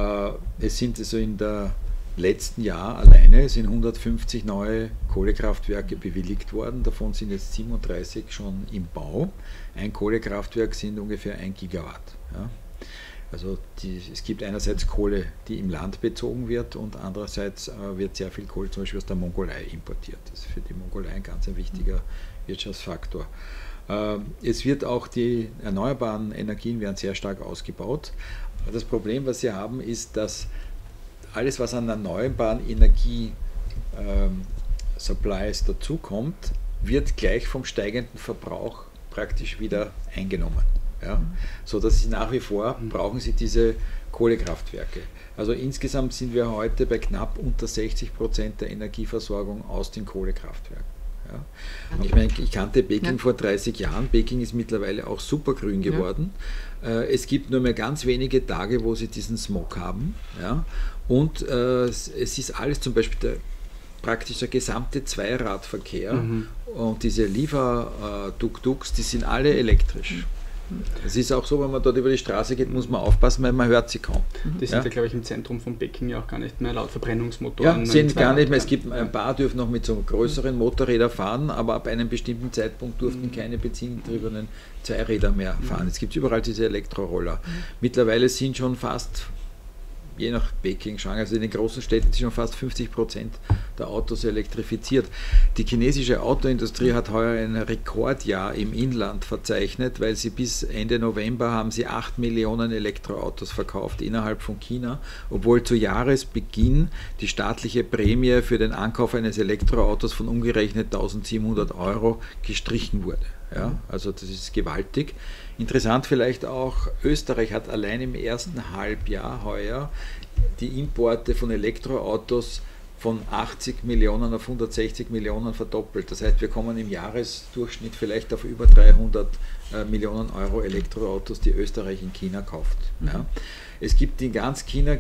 es sind also in der letzten Jahr alleine sind 150 neue Kohlekraftwerke bewilligt worden, davon sind jetzt 37 schon im Bau. Ein Kohlekraftwerk sind ungefähr 1 Gigawatt. Ja. Also es gibt einerseits Kohle, die im Land bezogen wird und andererseits wird sehr viel Kohle zum Beispiel aus der Mongolei importiert. Das ist für die Mongolei ein ganz wichtiger Wirtschaftsfaktor. Es wird auch die erneuerbaren Energien werden sehr stark ausgebaut. Das Problem, was sie haben, ist, dass alles, was an erneuerbaren Energie Supplies dazukommt, wird gleich vom steigenden Verbrauch praktisch wieder eingenommen. Ja, so dass sie nach wie vor brauchen sie diese Kohlekraftwerke. Also insgesamt sind wir heute bei knapp unter 60% der Energieversorgung aus den Kohlekraftwerken. Ja. Ich meine, ich kannte Peking vor 30 Jahren. Peking ist mittlerweile auch supergrün geworden. Es gibt nur mehr ganz wenige Tage, wo sie diesen Smog haben. Ja. Und es ist alles zum Beispiel praktisch der gesamte Zweiradverkehr und diese Liefer-Tuk-Tuks, die sind alle elektrisch. Es ist auch so, wenn man dort über die Straße geht, muss man aufpassen, weil man hört sie kaum. Die sind ja, glaube ich, im Zentrum von Peking ja auch gar nicht mehr laut Verbrennungsmotoren. Ja, sind gar nicht mehr. Es gibt ein paar, dürfen noch mit so größeren Motorrädern fahren, aber ab einem bestimmten Zeitpunkt durften keine benzingetriebenen Zweiräder mehr fahren. Es gibt überall diese Elektroroller. Mittlerweile sind schon fast, je nach Peking-Schang, also in den großen Städten sind schon fast 50% der Autos elektrifiziert. Die chinesische Autoindustrie hat heuer ein Rekordjahr im Inland verzeichnet, weil sie bis Ende November haben sie 8 Millionen Elektroautos verkauft innerhalb von China, obwohl zu Jahresbeginn die staatliche Prämie für den Ankauf eines Elektroautos von umgerechnet 1.700 € gestrichen wurde. Ja, also das ist gewaltig. Interessant vielleicht auch, Österreich hat allein im ersten Halbjahr heuer die Importe von Elektroautos von 80 Millionen auf 160 Millionen verdoppelt. Das heißt, wir kommen im Jahresdurchschnitt vielleicht auf über 300 Millionen € Elektroautos, die Österreich in China kauft. Ja. Es gibt in ganz China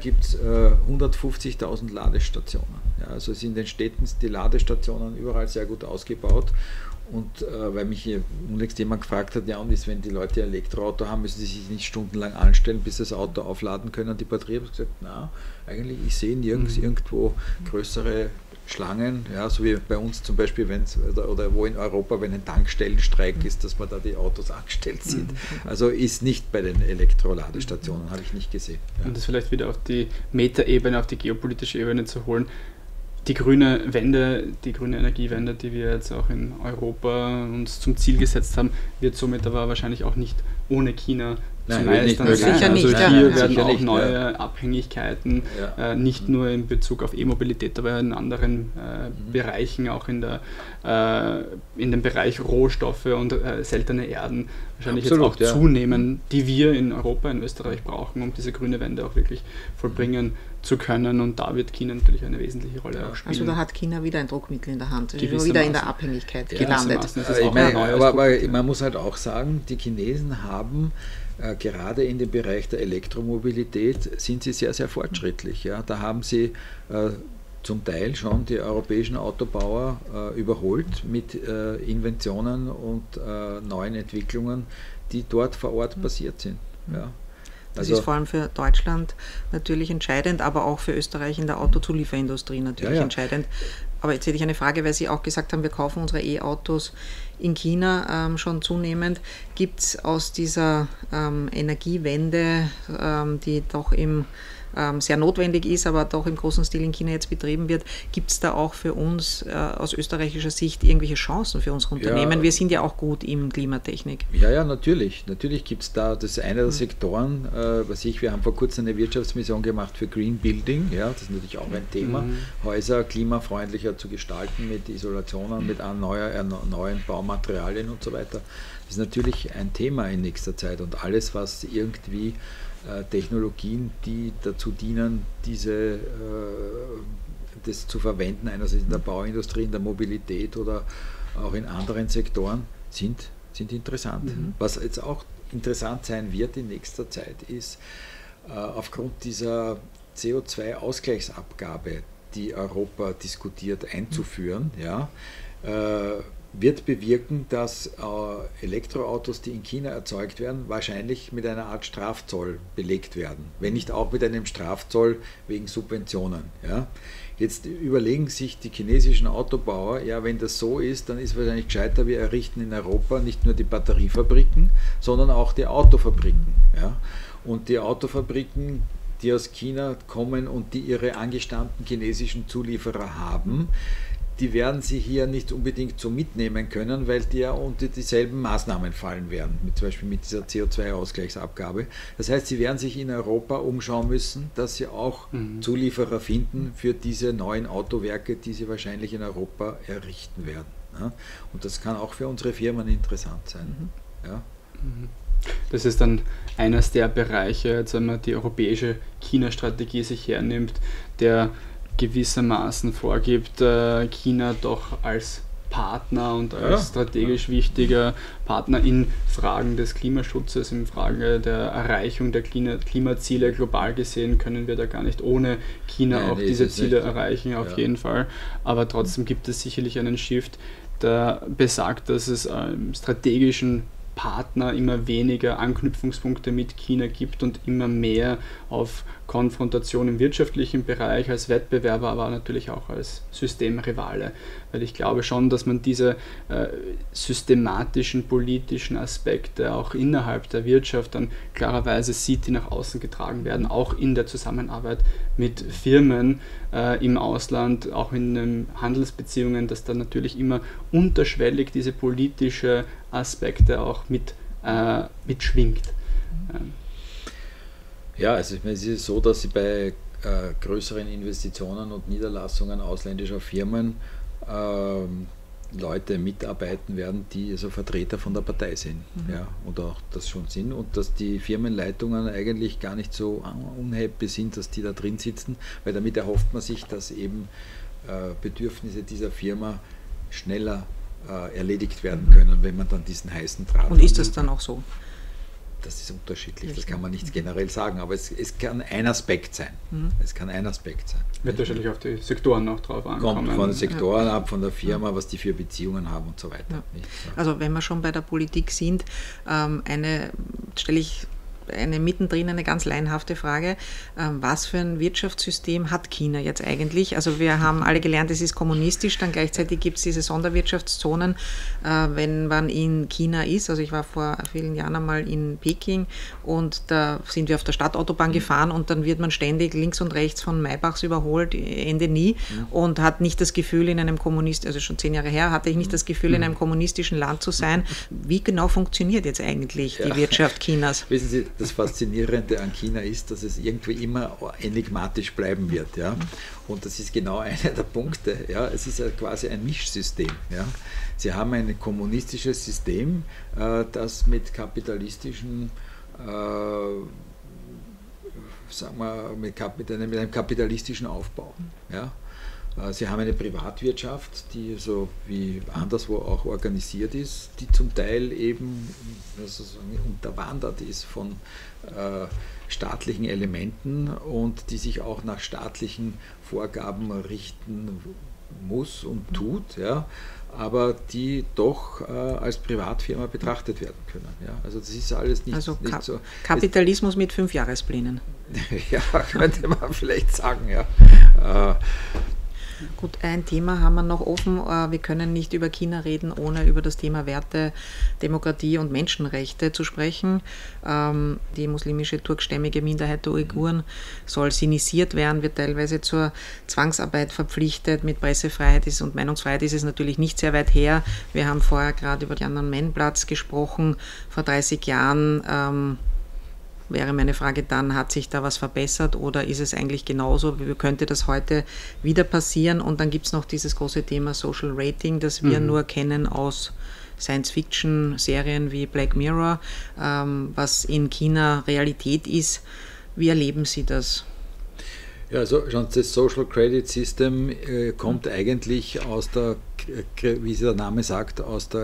150.000 Ladestationen. Ja, also sind in den Städten die Ladestationen überall sehr gut ausgebaut. Und weil mich hier unlängst jemand gefragt hat, ja, und ist, wenn die Leute ein Elektroauto haben, müssen sie sich nicht stundenlang anstellen, bis sie das Auto aufladen können, die Batterie. Ich habe gesagt, na, eigentlich, ich sehe nirgends irgendwo größere Schlangen, ja, so wie bei uns zum Beispiel, oder wo in Europa, wenn ein Tankstellenstreik ist, dass man da die Autos angestellt sieht. Also ist nicht bei den Elektroladestationen, habe ich nicht gesehen. Ja. Und das vielleicht wieder auf die Metaebene, auf die geopolitische Ebene zu holen. Die grüne Energiewende, die wir jetzt auch in Europa uns zum Ziel gesetzt haben, wird somit aber wahrscheinlich auch nicht ohne China zu meistern sein. Sicher nicht. Also hier werden auch neue Abhängigkeiten, nicht nur in Bezug auf E-Mobilität, aber in anderen Bereichen, auch in dem Bereich Rohstoffe und seltene Erden, wahrscheinlich Absolut, jetzt auch zunehmen, die wir in Europa, in Österreich brauchen, um diese grüne Wende auch wirklich vollbringen zu können. Und da wird China natürlich eine wesentliche Rolle auch spielen. Also da hat China wieder ein Druckmittel in der Hand, ist wieder in der Abhängigkeit gelandet. Aber man muss halt auch sagen, die Chinesen haben gerade in dem Bereich der Elektromobilität sind sie sehr, sehr fortschrittlich. Ja. Da haben sie zum Teil schon die europäischen Autobauer überholt mit Inventionen und neuen Entwicklungen, die dort vor Ort passiert sind. Ja. Das ist vor allem für Deutschland natürlich entscheidend, aber auch für Österreich in der Autozulieferindustrie natürlich entscheidend. Aber jetzt hätte ich eine Frage, weil Sie auch gesagt haben, wir kaufen unsere E-Autos in China schon zunehmend. Gibt es aus dieser Energiewende, die doch sehr notwendig ist, aber doch im großen Stil in China jetzt betrieben wird, gibt es da auch für uns aus österreichischer Sicht irgendwelche Chancen für unsere Unternehmen? Ja. Wir sind ja auch gut in Klimatechnik. Ja, natürlich. Natürlich gibt es da, das ist einer der Sektoren, wir haben vor kurzem eine Wirtschaftsmission gemacht für Green Building, ja, das ist natürlich auch ein Thema, Häuser klimafreundlicher zu gestalten mit Isolationen, mit neuen Baumaterialien und so weiter. Das ist natürlich ein Thema in nächster Zeit und alles, was irgendwie Technologien, die dazu dienen, das zu verwenden, einerseits in der Bauindustrie, in der Mobilität oder auch in anderen Sektoren, sind interessant. Was jetzt auch interessant sein wird in nächster Zeit ist, aufgrund dieser CO2-Ausgleichsabgabe, die Europa diskutiert einzuführen, wird bewirken, dass Elektroautos, die in China erzeugt werden, wahrscheinlich mit einer Art Strafzoll belegt werden, wenn nicht auch mit einem Strafzoll wegen Subventionen. Ja. Jetzt überlegen sich die chinesischen Autobauer, wenn das so ist, dann ist es wahrscheinlich gescheiter, wir errichten in Europa nicht nur die Batteriefabriken, sondern auch die Autofabriken. Ja. Und die Autofabriken, die aus China kommen und die ihre angestammten chinesischen Zulieferer haben, die werden sie hier nicht unbedingt so mitnehmen können, weil die ja unter dieselben Maßnahmen fallen werden, zum Beispiel mit dieser CO2-Ausgleichsabgabe. Das heißt, sie werden sich in Europa umschauen müssen, dass sie auch Zulieferer finden für diese neuen Autowerke, die sie wahrscheinlich in Europa errichten werden. Ja? Und das kann auch für unsere Firmen interessant sein. Ja? Das ist dann eines der Bereiche, jetzt wenn man die europäische China-Strategie sich hernimmt, der gewissermaßen vorgibt, China doch als Partner und als strategisch wichtiger Partner in Fragen des Klimaschutzes, in Frage der Erreichung der Klimaziele global gesehen, können wir da gar nicht ohne China auch diese Ziele erreichen, auf jeden Fall. Aber trotzdem gibt es sicherlich einen Shift, der besagt, dass es strategischen Partner immer weniger Anknüpfungspunkte mit China gibt und immer mehr auf Konfrontation im wirtschaftlichen Bereich als Wettbewerber, aber natürlich auch als Systemrivale. Weil ich glaube schon, dass man diese systematischen politischen Aspekte auch innerhalb der Wirtschaft dann klarerweise sieht, die nach außen getragen werden, auch in der Zusammenarbeit mit Firmen im Ausland, auch in den Handelsbeziehungen, dass dann natürlich immer unterschwellig diese politische Aspekte auch mitschwingt. Ja, also es ist so, dass sie bei größeren Investitionen und Niederlassungen ausländischer Firmen Leute mitarbeiten werden, die also Vertreter von der Partei sind, und auch das schon sind und dass die Firmenleitungen eigentlich gar nicht so unhappy sind, dass die da drin sitzen, weil damit erhofft man sich, dass eben Bedürfnisse dieser Firma schneller erledigt werden können, wenn man dann diesen heißen Draht hat. Und ist das dann auch so? Das ist unterschiedlich, das kann man nicht generell sagen, aber es kann ein Aspekt sein. Es kann ein Aspekt sein. Wird wahrscheinlich auf die Sektoren noch drauf ankommen. Kommt von den Sektoren ab, von der Firma, was die für Beziehungen haben und so weiter. Ja. Also wenn wir schon bei der Politik sind, stelle ich mittendrin eine ganz laienhafte Frage. Was für ein Wirtschaftssystem hat China jetzt eigentlich? Also wir haben alle gelernt, es ist kommunistisch, dann gleichzeitig gibt es diese Sonderwirtschaftszonen, wenn man in China ist. Also ich war vor vielen Jahren einmal in Peking und da sind wir auf der Stadtautobahn gefahren und dann wird man ständig links und rechts von Maybachs überholt, Ende nie, und hat nicht das Gefühl, in einem also schon 10 Jahre her, hatte ich nicht das Gefühl, in einem kommunistischen Land zu sein. Wie genau funktioniert jetzt eigentlich die Wirtschaft Chinas? Wissen Sie, das Faszinierende an China ist, dass es irgendwie immer enigmatisch bleiben wird. Ja? Und das ist genau einer der Punkte. Ja? Es ist ja quasi ein Mischsystem. Ja? Sie haben ein kommunistisches System, das mit kapitalistischen sagen wir, mit einem kapitalistischen Aufbau. Ja? Sie haben eine Privatwirtschaft, die so wie anderswo auch organisiert ist, die zum Teil eben unterwandert ist von staatlichen Elementen und die sich auch nach staatlichen Vorgaben richten muss und tut, ja, aber die doch als Privatfirma betrachtet werden können. Ja. Also das ist alles nicht, also nicht so. Kapitalismus mit 5 Jahresplänen. Ja, könnte man vielleicht sagen, ja. Gut, ein Thema haben wir noch offen. Wir können nicht über China reden, ohne über das Thema Werte, Demokratie und Menschenrechte zu sprechen. Die muslimische turkstämmige Minderheit der Uiguren soll sinisiert werden, wird teilweise zur Zwangsarbeit verpflichtet. Mit Pressefreiheit und Meinungsfreiheit ist es natürlich nicht sehr weit her. Wir haben vorher gerade über Tiananmen-Platz gesprochen, vor 30 Jahren. Wäre meine Frage dann, hat sich da was verbessert oder ist es eigentlich genauso? Wie könnte das heute wieder passieren? Und dann gibt es noch dieses große Thema Social Rating, das wir nur kennen aus Science-Fiction-Serien wie Black Mirror, was in China Realität ist. Wie erleben Sie das? Ja, also schon das Social Credit System kommt eigentlich aus der, wie der Name sagt, aus der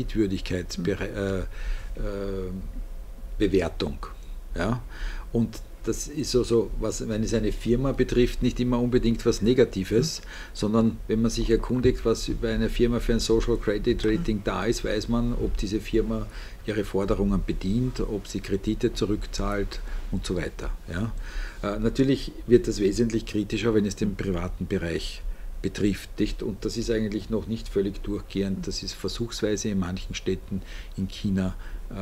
Kreditwürdigkeitsbewertung. Ja? Und das ist so, was, wenn es eine Firma betrifft, nicht immer unbedingt was Negatives, sondern wenn man sich erkundigt, was bei einer Firma für ein Social Credit Rating da ist, weiß man, ob diese Firma ihre Forderungen bedient, ob sie Kredite zurückzahlt und so weiter. Ja? Natürlich wird das wesentlich kritischer, wenn es den privaten Bereich betrifft. Nicht? Und das ist eigentlich noch nicht völlig durchgehend. Das ist versuchsweise in manchen Städten in China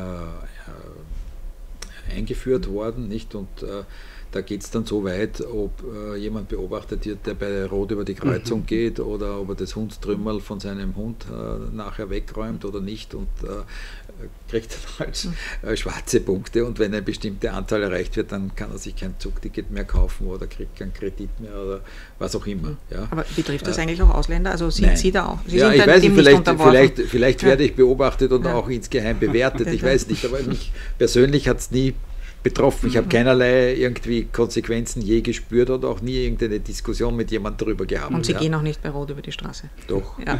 eingeführt worden, nicht? Und da geht es dann so weit, ob jemand beobachtet wird, der bei Rot über die Kreuzung geht oder ob er das Hundstrümmerl von seinem Hund nachher wegräumt oder nicht und kriegt dann halt schwarze Punkte und wenn eine bestimmte Anzahl erreicht wird, dann kann er sich kein Zugticket mehr kaufen oder kriegt keinen Kredit mehr oder was auch immer. Ja. Aber betrifft das eigentlich auch Ausländer? Also sind Sie da auch? Sie ja, sind ich weiß nicht, nicht vielleicht werde ich beobachtet und auch insgeheim bewertet, ich weiß nicht, aber mich persönlich hat es nie betroffen. Ich habe keinerlei irgendwie Konsequenzen je gespürt oder auch nie irgendeine Diskussion mit jemandem darüber gehabt. Und Sie gehen auch nicht bei Rot über die Straße? Doch. Ja.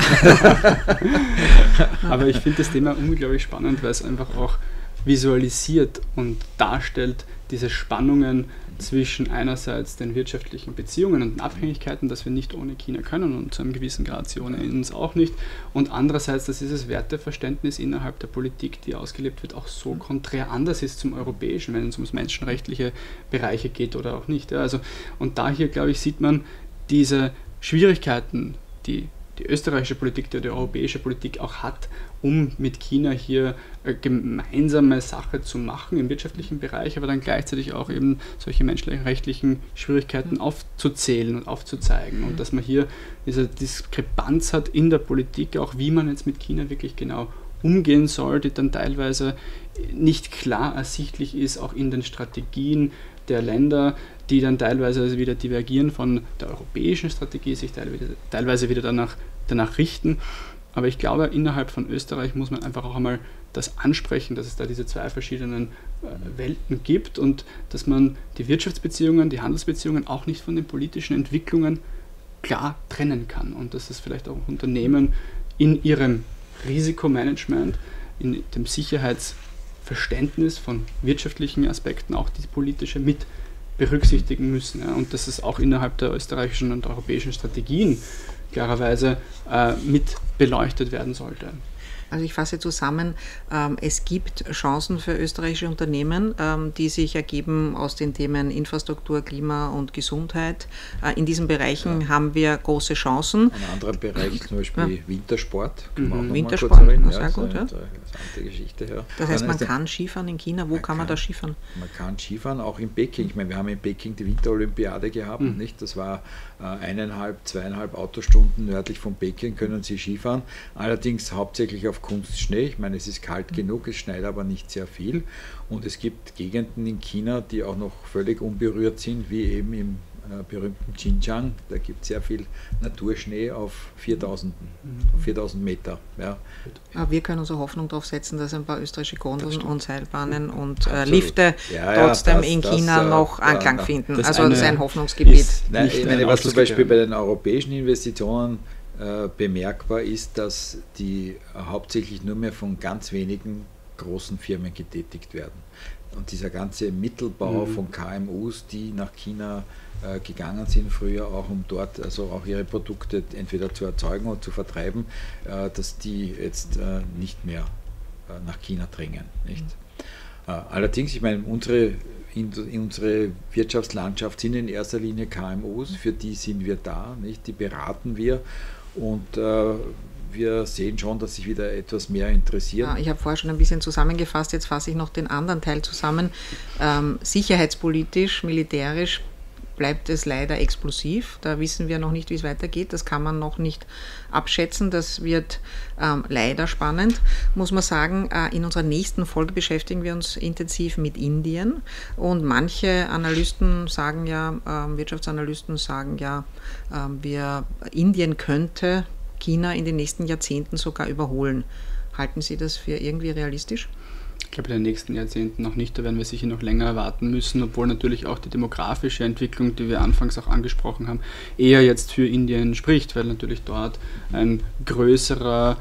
Aber ich finde das Thema unglaublich spannend, weil es einfach auch visualisiert und darstellt diese Spannungen zwischen einerseits den wirtschaftlichen Beziehungen und den Abhängigkeiten, dass wir nicht ohne China können und zu einem gewissen Grad sie ohne uns auch nicht, und andererseits, dass dieses Werteverständnis innerhalb der Politik, die ausgelebt wird, auch so konträr anders ist zum europäischen, wenn es um menschenrechtliche Bereiche geht oder auch nicht. Ja, also, und da hier, glaube ich, sieht man diese Schwierigkeiten, die die österreichische Politik, die europäische Politik auch hat, um mit China hier gemeinsame Sache zu machen im wirtschaftlichen Bereich, aber dann gleichzeitig auch eben solche menschenrechtlichen Schwierigkeiten aufzuzählen und aufzuzeigen und dass man hier diese Diskrepanz hat in der Politik, auch wie man jetzt mit China wirklich genau umgehen soll, die dann teilweise nicht klar ersichtlich ist, auch in den Strategien der Länder, die dann teilweise wieder divergieren von der europäischen Strategie, sich teilweise wieder danach richten. Aber ich glaube, innerhalb von Österreich muss man einfach auch einmal das ansprechen, dass es da diese zwei verschiedenen Welten gibt und dass man die Wirtschaftsbeziehungen, die Handelsbeziehungen auch nicht von den politischen Entwicklungen klar trennen kann und dass es vielleicht auch Unternehmen in ihrem Risikomanagement, in dem Sicherheitsverständnis von wirtschaftlichen Aspekten auch die politische mit berücksichtigen müssen. Ja, und dass es auch innerhalb der österreichischen und europäischen Strategien klarerweise mit beleuchtet werden sollte. Also ich fasse zusammen, es gibt Chancen für österreichische Unternehmen, die sich ergeben aus den Themen Infrastruktur, Klima und Gesundheit. In diesen Bereichen haben wir große Chancen. Ein anderer Bereich zum Beispiel Wintersport. Wintersport, sehr gut. Ja. Interessante Geschichte. Ja. Das heißt, man kann Skifahren in China. Wo kann man da Skifahren? Man kann Skifahren, auch in Peking. Ich meine, wir haben in Peking die Winterolympiade gehabt. Nicht? Das war 1,5, 2,5 Autostunden nördlich von Peking können Sie Skifahren. Allerdings hauptsächlich auf Kunstschnee. Ich meine, es ist kalt genug, es schneit aber nicht sehr viel. Und es gibt Gegenden in China, die auch noch völlig unberührt sind, wie eben im berühmten Xinjiang. Da gibt es sehr viel Naturschnee auf 4000 Meter. Ja. Aber wir können unsere Hoffnung darauf setzen, dass ein paar österreichische Gondeln und Seilbahnen und Lifte trotzdem in China noch Anklang finden. Also das ist ein Hoffnungsgebiet. Ich meine, was zum Beispiel bei den europäischen Investitionen bemerkbar ist, dass die hauptsächlich nur mehr von ganz wenigen großen Firmen getätigt werden. Und dieser ganze Mittelbau von KMUs, die nach China gegangen sind früher, auch um dort also auch ihre Produkte entweder zu erzeugen oder zu vertreiben, dass die jetzt nicht mehr nach China drängen. Nicht? Allerdings, ich meine, in unsere Wirtschaftslandschaft sind in erster Linie KMUs, für die sind wir da, nicht? Die beraten wir und wir sehen schon, dass sich wieder etwas mehr interessieren. Ja, ich habe vorher schon ein bisschen zusammengefasst, jetzt fasse ich noch den anderen Teil zusammen. Sicherheitspolitisch, militärisch bleibt es leider explosiv. Da wissen wir noch nicht, wie es weitergeht. Das kann man noch nicht abschätzen. Das wird leider spannend, muss man sagen. In unserer nächsten Folge beschäftigen wir uns intensiv mit Indien. Und manche Analysten sagen ja, Wirtschaftsanalysten sagen ja, Indien könnte China in den nächsten Jahrzehnten sogar überholen. Halten Sie das für irgendwie realistisch? Ich glaube, in den nächsten Jahrzehnten noch nicht, da werden wir sicher noch länger warten müssen, obwohl natürlich auch die demografische Entwicklung, die wir anfangs auch angesprochen haben, eher jetzt für Indien spricht, weil natürlich dort ein größerer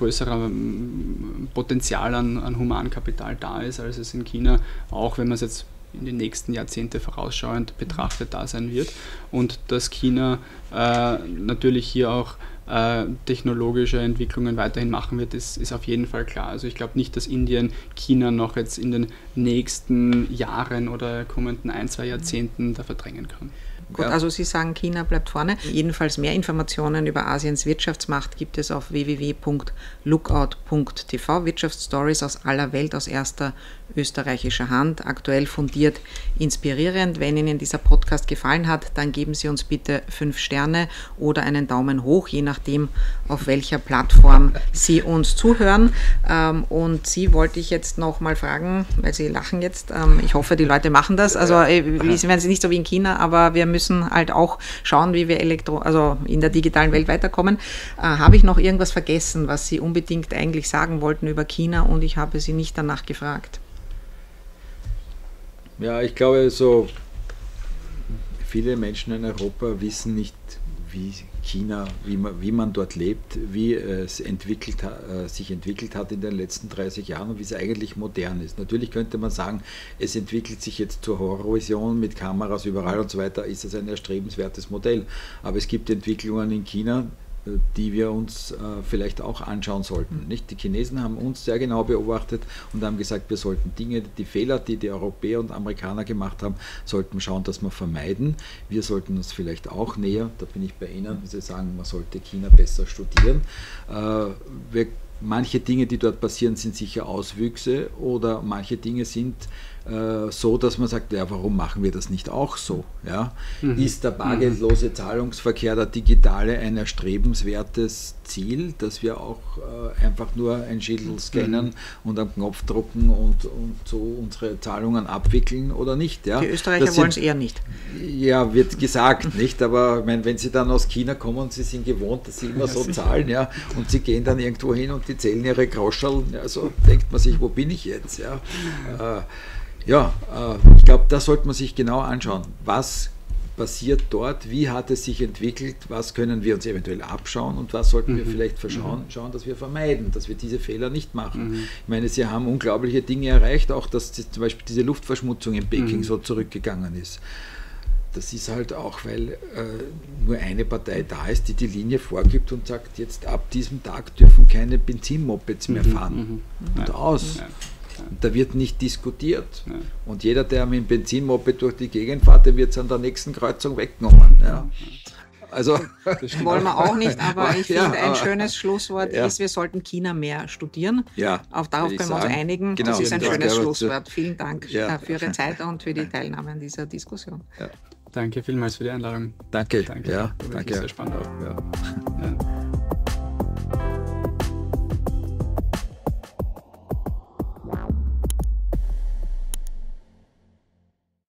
Potenzial an Humankapital da ist, als es in China, auch wenn man es jetzt in den nächsten Jahrzehnte vorausschauend betrachtet da sein wird. Und dass China natürlich hier auch technologische Entwicklungen weiterhin machen wird, ist auf jeden Fall klar. Also ich glaube nicht, dass Indien China noch jetzt in den nächsten Jahren oder kommenden 1-2 Jahrzehnten da verdrängen kann. Gut, also Sie sagen, China bleibt vorne. Jedenfalls mehr Informationen über Asiens Wirtschaftsmacht gibt es auf www.lookout.tv. Wirtschaftsstories aus aller Welt aus erster österreichischer Hand, aktuell fundiert, inspirierend. Wenn Ihnen dieser Podcast gefallen hat, dann geben Sie uns bitte 5 Sterne oder einen Daumen hoch, je nachdem, auf welcher Plattform Sie uns zuhören. Und Sie wollte ich jetzt noch mal fragen, weil Sie lachen jetzt. Ich hoffe, die Leute machen das. Also Sie werden nicht so wie in China, aber wir müssen halt auch schauen, wie wir in der digitalen Welt weiterkommen. Habe ich noch irgendwas vergessen, was Sie unbedingt eigentlich sagen wollten über China und ich habe Sie nicht danach gefragt? Ja, ich glaube, so viele Menschen in Europa wissen nicht, wie China, wie man dort lebt, wie es sich entwickelt hat in den letzten 30 Jahren und wie es eigentlich modern ist. Natürlich könnte man sagen, es entwickelt sich jetzt zur Horrorvision mit Kameras überall und so weiter, ist das ein erstrebenswertes Modell. Aber es gibt Entwicklungen in China, die wir uns vielleicht auch anschauen sollten. Nicht? Die Chinesen haben uns sehr genau beobachtet und haben gesagt, wir sollten die Fehler, die die Europäer und Amerikaner gemacht haben, sollten wir schauen, dass wir vermeiden. Wir sollten uns vielleicht auch näher, da bin ich bei Ihnen, wie Sie sagen, man sollte China besser studieren. Manche Dinge, die dort passieren, sind sicher Auswüchse oder manche Dinge sind so, dass man sagt, ja, warum machen wir das nicht auch so? Ja? Ist der bargeldlose Zahlungsverkehr, der digitale, ein erstrebenswertes Ziel, dass wir auch einfach nur ein Schädel scannen und am Knopf drucken und so unsere Zahlungen abwickeln oder nicht? Ja? Die Österreicher wollen es eher nicht. Ja, wird gesagt, nicht? Aber ich meine, wenn Sie dann aus China kommen und Sie sind gewohnt, dass Sie immer so zahlen, ja, und Sie gehen dann irgendwo hin und die zählen Ihre Groscherl, ja, so denkt man sich, wo bin ich jetzt? Ja, ich glaube, da sollte man sich genau anschauen, was passiert dort, wie hat es sich entwickelt, was können wir uns eventuell abschauen und was sollten wir vielleicht schauen, dass wir vermeiden, dass wir diese Fehler nicht machen. Ich meine, Sie haben unglaubliche Dinge erreicht, auch dass zum Beispiel diese Luftverschmutzung in Peking so zurückgegangen ist. Das ist halt auch, weil nur eine Partei da ist, die die Linie vorgibt und sagt, jetzt ab diesem Tag dürfen keine Benzinmopeds mehr fahren. Und aus. Und da wird nicht diskutiert. Ja. Und jeder, der mit dem Benzinmoped durch die Gegend fährt, der wird es an der nächsten Kreuzung weggenommen. Ja. Also, das wollen wir auch nicht, aber ich finde, ein schönes Schlusswort ist, wir sollten China mehr studieren. Ja, darauf können wir uns einigen. Genau, das ist ein schönes Schlusswort. Vielen Dank für Ihre Zeit und für die Teilnahme an dieser Diskussion. Ja. Danke vielmals für die Einladung. Danke. Ja, danke. Sehr spannend auch. Ja.